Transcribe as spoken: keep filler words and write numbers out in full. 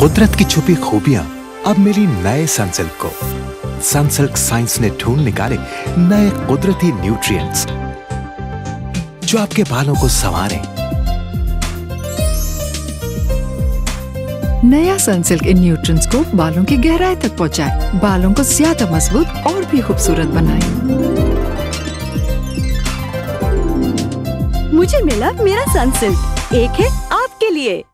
कुदरत की छुपी खूबियां अब मिली नए सनसिल्क को। सनसिल्क साइंस ने ढूंढ निकाले नए कुदरती न्यूट्रिएंट्स जो आपके बालों को संवारें। नया सनसिल्क इन न्यूट्रिएंट्स को बालों की गहराई तक पहुंचाए, बालों को ज्यादा मजबूत और भी खूबसूरत बनाए। मुझे मिला मेरा सनसिल्क, एक है आपके लिए।